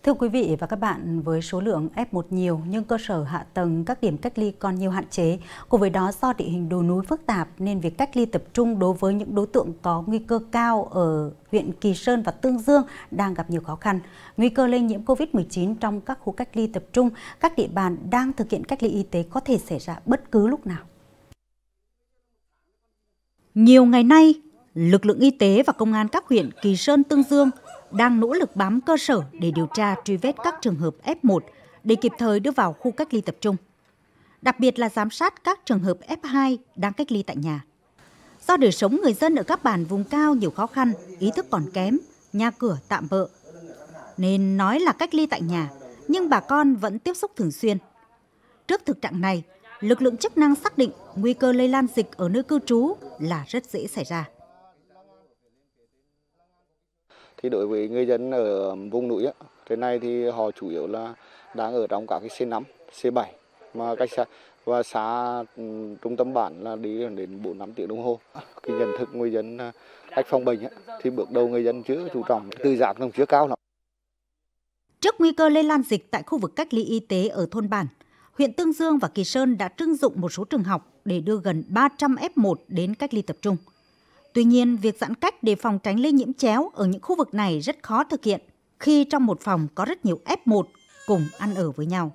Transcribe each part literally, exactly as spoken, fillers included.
Thưa quý vị và các bạn, với số lượng ép một nhiều nhưng cơ sở hạ tầng các điểm cách ly còn nhiều hạn chế, cùng với đó do địa hình đồi núi phức tạp nên việc cách ly tập trung đối với những đối tượng có nguy cơ cao ở huyện Kỳ Sơn và Tương Dương đang gặp nhiều khó khăn. Nguy cơ lây nhiễm Covid mười chín trong các khu cách ly tập trung, các địa bàn đang thực hiện cách ly y tế có thể xảy ra bất cứ lúc nào. Nhiều ngày nay, lực lượng y tế và công an các huyện Kỳ Sơn, Tương Dương đang nỗ lực bám cơ sở để điều tra truy vết các trường hợp ép một để kịp thời đưa vào khu cách ly tập trung. Đặc biệt là giám sát các trường hợp ép hai đang cách ly tại nhà. Do đời sống người dân ở các bản vùng cao nhiều khó khăn, ý thức còn kém, nhà cửa tạm bợ, nên nói là cách ly tại nhà, nhưng bà con vẫn tiếp xúc thường xuyên. Trước thực trạng này, lực lượng chức năng xác định nguy cơ lây lan dịch ở nơi cư trú là rất dễ xảy ra. Thì đối với người dân ở vùng núi á, thế này thì họ chủ yếu là đang ở trong các cái xê năm, xê bảy mà cách xa và xa um, trung tâm bản là đi đến bốn năm tiếng đồng hồ. Cái nhận thức người dân cách phòng bệnh á, thì bước đầu người dân chưa chú trọng, tự giác nó chưa cao lắm. Trước nguy cơ lây lan dịch tại khu vực cách ly y tế ở thôn bản, huyện Tương Dương và Kỳ Sơn đã trưng dụng một số trường học để đưa gần ba trăm ép một đến cách ly tập trung. Tuy nhiên, việc giãn cách để phòng tránh lây nhiễm chéo ở những khu vực này rất khó thực hiện khi trong một phòng có rất nhiều ép một cùng ăn ở với nhau.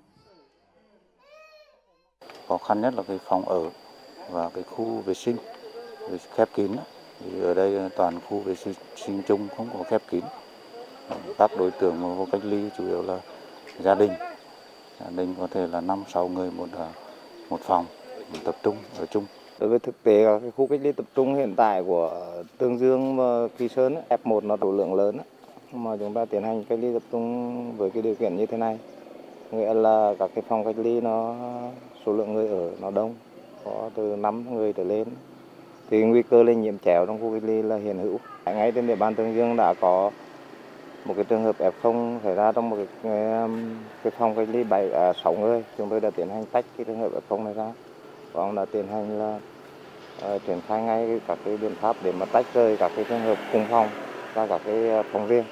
Khó khăn nhất là cái phòng ở và cái khu vệ sinh khép kín. Thì ở đây toàn khu vệ sinh chung không có khép kín. Các đối tượng vô cách ly chủ yếu là gia đình. Gia đình có thể là năm sáu người một một phòng tập trung ở chung. Đối với thực tế cái khu cách ly tập trung hiện tại của Tương Dương và Kỳ Sơn ép một nó số lượng lớn mà chúng ta tiến hành cách ly tập trung với cái điều kiện như thế này, nghĩa là các cái phòng cách ly nó số lượng người ở nó đông, có từ năm người trở lên thì nguy cơ lây nhiễm chéo trong khu cách ly là hiện hữu. Ngay trên địa bàn Tương Dương đã có một cái trường hợp ép không xảy ra trong một cái, cái phòng cách ly bảy à, sáu người, chúng tôi đã tiến hành tách cái trường hợp ép không này ra. Và ông đã tiến hành là uh, triển khai ngay các cái biện pháp để mà tách rời các cái trường hợp cùng phòng ra các cái phòng riêng.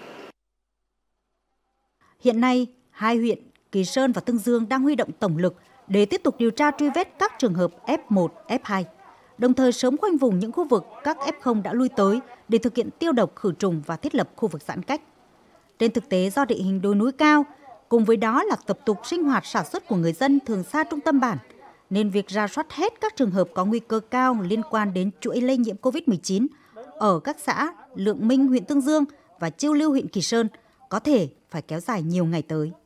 Hiện nay, hai huyện Kỳ Sơn và Tương Dương đang huy động tổng lực để tiếp tục điều tra truy vết các trường hợp ép một, ép hai, đồng thời sớm khoanh vùng những khu vực các ép không đã lui tới để thực hiện tiêu độc khử trùng và thiết lập khu vực giãn cách. Trên thực tế, do địa hình đồi núi cao, cùng với đó là tập tục sinh hoạt sản xuất của người dân thường xa trung tâm bản, nên việc rà soát hết các trường hợp có nguy cơ cao liên quan đến chuỗi lây nhiễm Covid mười chín ở các xã Lượng Minh huyện Tương Dương và Chiêu Lưu huyện Kỳ Sơn có thể phải kéo dài nhiều ngày tới.